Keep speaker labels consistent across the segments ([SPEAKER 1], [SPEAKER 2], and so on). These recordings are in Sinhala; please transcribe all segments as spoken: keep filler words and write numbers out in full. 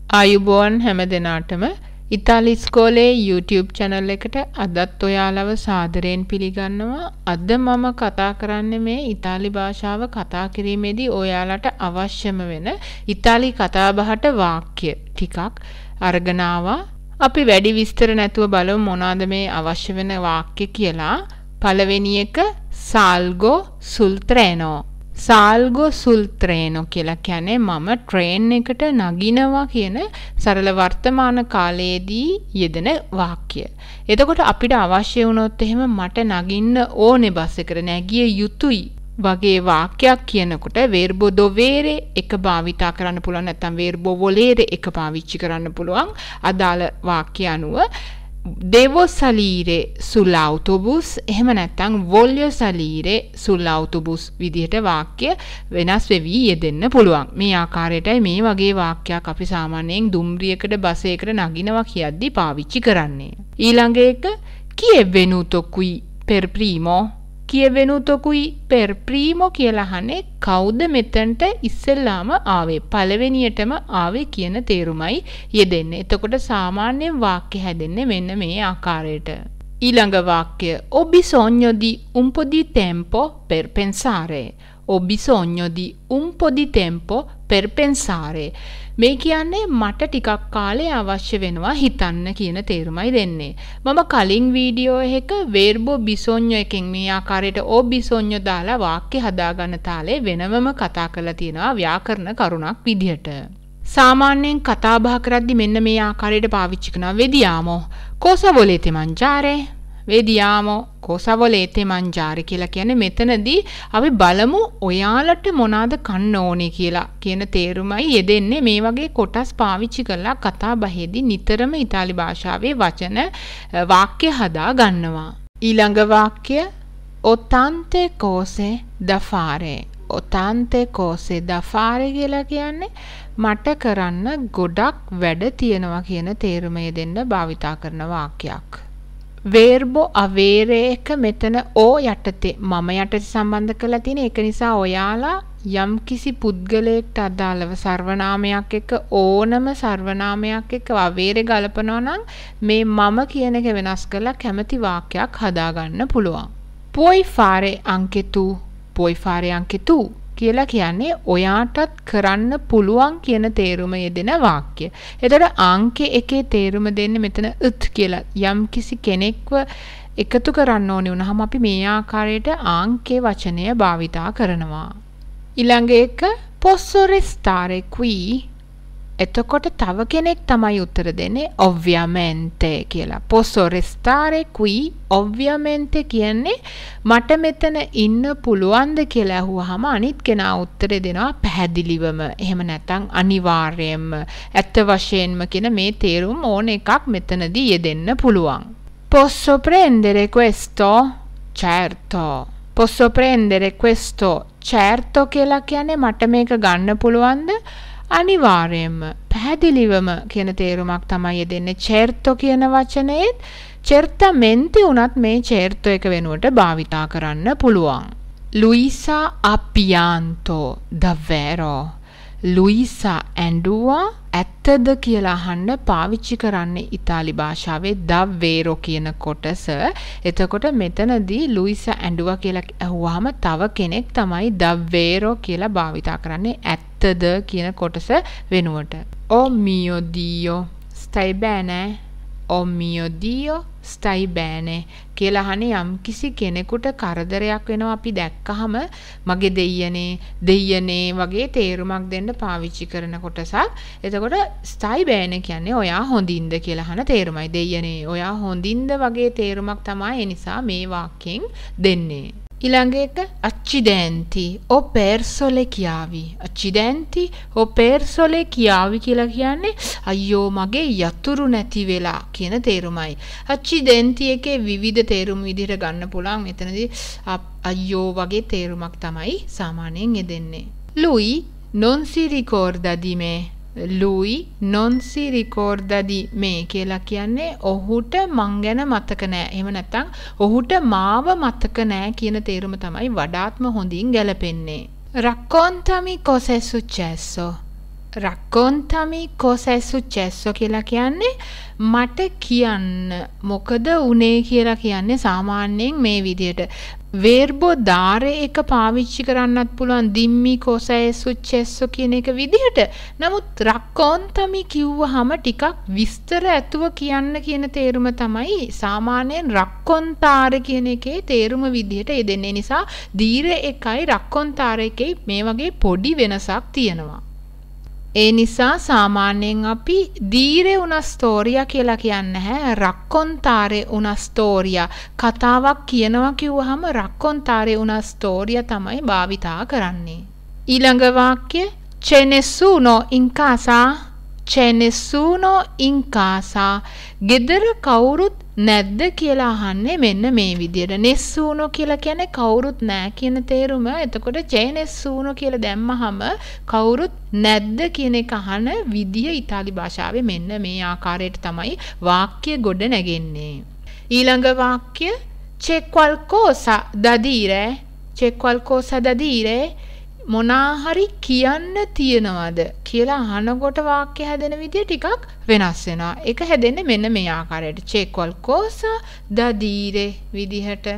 [SPEAKER 1] ආයුබෝවන් හැම දෙනාටම ඉතාලි ඉස්කෝලේ YouTube channel එකට අදත් ඔයාලව සාදරයෙන් පිළිගන්නවා. අද මම කතා කරන්නේ මේ ඉතාලි භාෂාව කතා කිරීමේදී ඔයාලට අවශ්‍යම වෙන ඉතාලි කතාබහට වාක්‍ය ටිකක් අරගෙන ආවා. අපි වැඩි විස්තර නැතුව බලමු මොනවාද මේ අවශ්‍ය වෙන වාක්‍ය කියලා. පළවෙනි එක salgo sul treno. salgo sul treno කියලා කියන්නේ මම ට්‍රේන් එකට නගිනවා කියන සරල වර්තමාන කාලයේදී යෙදෙන වාක්‍ය. එතකොට අපිට අවශ්‍ය වුණොත් එහෙම මට නගින්න ඕනේ බස් එකට නැගිය යුතුයි වගේ වාක්‍යයක් කියනකොට verbo dovere එක භාවිතා කරන්න පුළුවන්, නැත්නම් verbo volere එක පාවිච්චි කරන්න පුළුවන්. අදාළ වාක්‍ය අනුව devo salire sull'autobus එහෙම නැත්නම් voglio salire sull'autobus විදිහට වාක්‍ය වෙනස් වෙවි යෙදෙන්න පුළුවන්. මේ ආකාරයටයි මේ වගේ වාක්‍යයක් අපි සාමාන්‍යයෙන් දුම්රියකට බස් එකකට නගිනවා කියද්දි පාවිච්චි කරන්නේ. ඊළඟ එක chi è venuto qui per primo? chi è venuto qui per primo කියලා අහන්නේ කවුද මෙතනට ඉස්සෙල්ලාම ආවේ, පළවෙනියටම ආවේ කියන තේරුමයි යෙදෙන්නේ. එතකොට සාමාන්‍ය වාක්‍ය හැදෙන්නේ මෙන්න මේ ආකාරයට. ඊළඟ වාක්‍ය ho bisogno di un po' di tempo per pensare. ho bisogno di un po' di tempo per pensare. මේ කියන්නේ මට ටිකක් කාලය අවශ්‍ය වෙනවා හිතන්න කියන තේරුමයි දෙන්නේ. මම කලින් වීඩියෝ එකක verbo bisogno එකෙන් මේ ආකාරයට ho bisogno දාලා වාක්‍ය හදාගන්න තාලේ වෙනමම කතා කරලා තියෙනවා ව්‍යාකරණ කරුණක් විදිහට. සාමාන්‍යයෙන් කතා බහ කරද්දි මෙන්න මේ ආකාරයට පාවිච්චි කරනවා. vediamo cosa volete mangiare? vediamo cosa volete mangiare කියලා කියන්නේ මෙතනදී අපි බලමු ඔයාලට මොනවාද කන්න ඕනේ කියලා කියන තේරුමයි යෙදෙන්නේ. මේ වගේ කොටස් පාවිච්චි කරලා කතා බහේදී නිතරම ඉතාලි භාෂාවේ වචන වාක්‍ය හදා ගන්නවා. ඊළඟ වාක්‍ය ho tante cose da fare. ho tante cose da fare කියලා කියන්නේ මට කරන්න ගොඩක් වැඩ තියෙනවා කියන තේරුම යෙදෙන්න භාවිතා කරන වාක්‍යයක්. verbo avere එක මෙතන o යටතේ මම යටතේ සම්බන්ධ කරලා තියෙන. ඒක නිසා ඔයාලා යම් කිසි පුද්ගලයෙක්ට අදාළව සර්වනාමයක් එක්ක ඕනම සර්වනාමයක් එක්ක avere ගලපනවා නම් මේ මම කියන එක වෙනස් කරලා කැමති වාක්‍යයක් හදාගන්න පුළුවන්. puoi fare anche tu. puoi fare anche tu කියලා කියන්නේ ඔයාටත් කරන්න පුළුවන් කියන තේරුම යෙදෙන වාක්‍ය. එතකොට අංක එකේ තේරුම දෙන්නේ මෙතන උත් කියලා. යම් කිසි කෙනෙක්ව එකතු කරන්න ඕනේ වුණාම අපි මේ ආකාරයට අංකේ වචනය භාවිතා කරනවා. ඊළඟ එක posso restare qui. එතකොට තව කෙනෙක් තමයි උත්තර දෙන්නේ ovviamente කියලා. posso restare qui ovviamente කියන්නේ මට මෙතන ඉන්න පුළුවන්ද කියලා අහුවාම අනිත් කෙනා උත්තරේ දෙනවා පැහැදිලිවම. එහෙම නැත්නම් අනිවාර්යයෙන්ම, ඇත්ත වශයෙන්ම කියන මේ තේරුම් ඕන එකක් මෙතනදී යෙදෙන්න පුළුවන්. posso prendere questo? certo. posso prendere questo? certo කියලා කියන්නේ මට මේක ගන්න පුළුවන්ද? අනිවාර්යයෙන්ම, පැහැදිලිවම කියන තේරුමක් තමයි යෙදෙන්නේ certo කියන වචනයේ. certamente උනත් මේ certo එක වෙනුවට භාවිතා කරන්න පුළුවන්. Luisa ha pianto davvero. Luisa ඇඬුවා ඇත්තද කියලා අහන්න පාවිච්චි කරන්නේ ඉතාලි භාෂාවේ davvero කියන කොටස. එතකොට මෙතනදී Luisa ඇඬුවා කියලා අහුවාම තව කෙනෙක් තමයි davvero කියලා භාවිතා කරන්නේ ඇත්තද කියන කොටස වෙනුවට. Oh mio Dio, stai bene? oh mio Dio, stai bene කියලා අහන්නේ යම් කිසි කෙනෙකුට කරදරයක් වෙනවා අපි දැක්කහම මගේ දෙයියනේ දෙයියනේ වගේ තේරුමක් දෙන්න පාවිච්චි කරන කොටසක්. එතකොට stai bene කියන්නේ ඔයා හොඳින්ද කියලා අහන තේරුමයි. දෙයියනේ ඔයා හොඳින්ද වගේ තේරුමක් තමයි ඒ නිසා මේ වාක්‍යයෙන් දෙන්නේ. ඊළඟ එක accidenti ho perso le chiavi. accidenti ho perso le chiavi කියලා කියන්නේ අයියෝ මගේ යතුරු නැති වෙලා කියන තේරුමයි. accidenti එකේ විවිධ තේරුම් විදිහට ගන්න පුළුවන්. මෙතනදී අයියෝ වගේ තේරුමක් තමයි සාමාන්‍යයෙන් යෙදෙන්නේ. lui non si ricorda di me. lui non si ricorda di me කියලා කියන්නේ ඔහුට මං ගැන මතක නෑ. එහෙම නැත්නම් ඔහුට මාව මතක නෑ කියන තේරුම තමයි වඩාත්ම හොඳින් ගැලපෙන්නේ. raccontami cosa è successo. raccontami cosa è successo කියලා කියන්නේ මට කියන්න මොකද උනේ කියලා කියන්නේ සාමාන්‍යයෙන් මේ විදිහට verbo dare එක පාවිච්චි කරන්නත් පුළුවන් dimmi cosa è successo කියන එක විදිහට. නමුත් raccontami කිව්වහම ටිකක් විස්තර ඇතුව කියන්න කියන තේරුම තමයි සාමාන්‍යයෙන් raccontare කියන එකේ තේරුම විදිහට යෙදෙන්නේ. නිසා dire එකයි raccontare එකයි මේ වගේ පොඩි වෙනසක් තියෙනවා. ඒ නිසා සාමාන්‍යයෙන් අපි dire una storia කියලා කියන්නේ නැහැ raccontare una storia කතාවක් කියනවා කිව්වහම raccontare una storia තමයි භාවිතා කරන්නේ. ඊළඟ වාක්‍ය c'è nessuno in casa c'è nessuno in casa ගෙදර කවුරුත් නැද්ද කියලා අහන්නේ මෙන්න මේ විදියට. nessuno කියලා කියන්නේ කවුරුත් නැහැ කියන තේරුම. එතකොට c'è nessuno කියලා දැම්මහම කවුරුත් නැද්ද කියන එක අහන විදිය ඉතාලි භාෂාවේ මෙන්න මේ ආකාරයට තමයි වාක්‍ය ගොඩ නැගෙන්නේ. ඊළඟ වාක්‍ය c'è qualcosa da dire c'è qualcosa da dire මොනා හරි කියන්න තියනවද කියලා අහනකොට වාක්‍ය හැදෙන විදිය ටිකක් වෙනස් වෙනවා. ඒක හැදෙන්නේ මෙන්න මේ ආකාරයට. c'è qualcosa da dire විදිහට.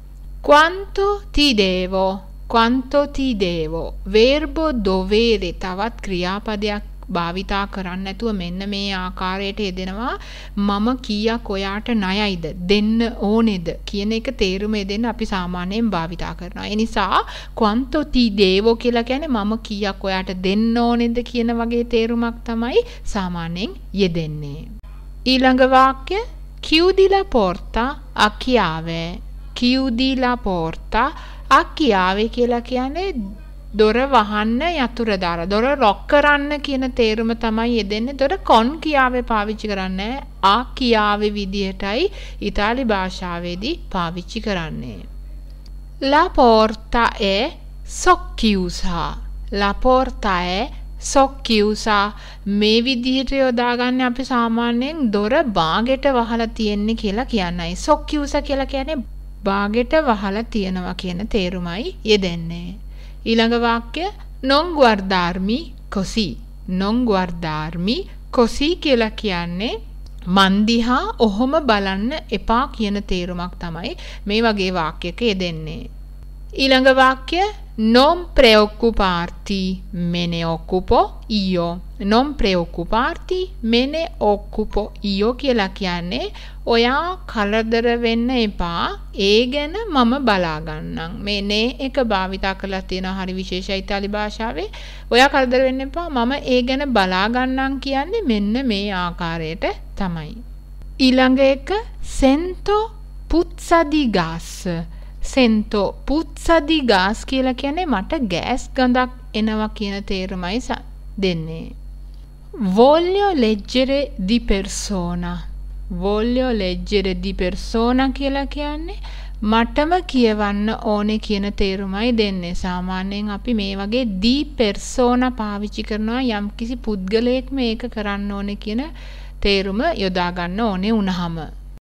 [SPEAKER 1] quanto ti devo quanto ti devo verbo dovere තවත් ක්‍රියාපදයක් භාවිතා කරන්න නැතුව මෙන්න මේ ආකාරයට යෙදෙනවා. මම කීයක් ඔයාට ණයයිද දෙන්න ඕනේද කියන එක තේරුම දෙන්න අපි සාමාන්‍යයෙන් භාවිතා කරනවා. ඒ නිසා quanto ti devo කියලා කියන්නේ මම කීයක් ඔයාට දෙන්න ඕනේද කියන වගේ තේරුමක් තමයි සාමාන්‍යයෙන් යෙදෙන්නේ. ඊළඟ වාක්‍ය chiudi la porta a chiave chiudi la porta a chiave කියලා කියන්නේ දොර වහන්න යතුරු දාලා දොර ලොක් කරන්න කියන තේරුම තමයි යෙදෙන්නේ. දොර කොන් කියාවේ පාවිච්චි කරන්නේ ආ කියාවේ විදිහටයි ඉතාලි භාෂාවේදී පාවිච්චි කරන්නේ. La porta è socchiusa la porta è socchiusa මේ විදිහට යොදා ගන්න අපි සාමාන්‍යයෙන් දොර බාගෙට වහලා තියෙන්නේ කියලා කියන්නයි. socchiusa කියලා කියන්නේ බාගෙට වහලා තියනවා කියන තේරුමයි යෙදෙන්නේ. ඊළඟ වාක්‍ය non guardarmi così non guardarmi così කියලා කියන්නේ මන් දිහා ඔහොම බලන්න එපා කියන තේරුමක් තමයි මේ වගේ වාක්‍යයක යෙදෙන්නේ. ඊළඟ වාක්‍ය non preoccuparti me ne occupo io non preoccuparti me ne occupo io කියලා කියන්නේ ඔයා කලදර වෙන්න එපා ඒ ගැන මම බලා ගන්නම්. මේ නේ එක භාවිතා කරලා තියෙනවා හරි විශේෂයි ඉතාලි භාෂාවේ. ඔයා කලදර වෙන්න එපා මම ඒ ගැන බලා ගන්නම් කියන්නේ මෙන්න මේ ආකාරයට තමයි. ඊළඟ එක sento puzza di gas sento puzza di gas කියලා කියන්නේ මට ගෑස් ගඳක් එනවා කියන තේරුමයි දෙන්නේ. voglio leggere di persona voglio leggere di persona කියලා කියන්නේ මටම කියවන්න ඕනේ කියන තේරුමයි දෙන්නේ. සාමාන්‍යයෙන් අපි මේ වගේ di persona පාවිච්චි කරනවා යම්කිසි පුද්ගලයෙක් මේක කරන්න ඕනේ කියන තේරුම යොදා ගන්න ඕනේ වුණාම.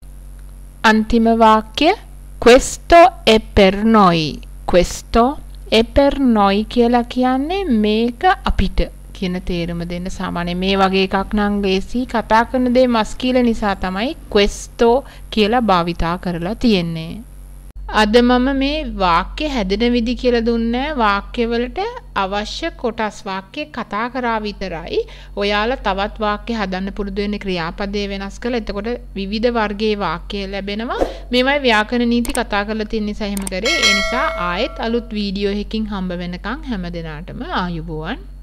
[SPEAKER 1] අන්තිම වාක්‍ය questo è per noi questo è per noi කියලා කියන්නේ මේක අපිට කියන තේරුම දෙන්න. සාමාන්‍ය මේ වගේ එකක් නම් ලේසි කතා කරන දේ මස් කියලා නිසා තමයි questo කියලා භාවිතා කරලා තියෙන්නේ. අද මම මේ වාක්‍ය හැදෙන විදි කියලා දුන්නේ වාක්‍යවලට අවශ්‍ය කොටස් වාක්‍ය කතා කරා විතරයි. ඔයාලා තවත් වාක්‍ය හදන්න පුරුදු වෙන්න ක්‍රියාපදේ වෙනස් කළා. එතකොට විවිධ වර්ගයේ වාක්‍ය ලැබෙනවා. මේවයි ව්‍යාකරණ නීති කතා කරලා තියෙන නිසා එහෙම කරේ. ඒ නිසා ආයෙත් අලුත් වීඩියෝ එකකින් හම්බ වෙනකන් හැම දිනාටම ආයුබෝවන්.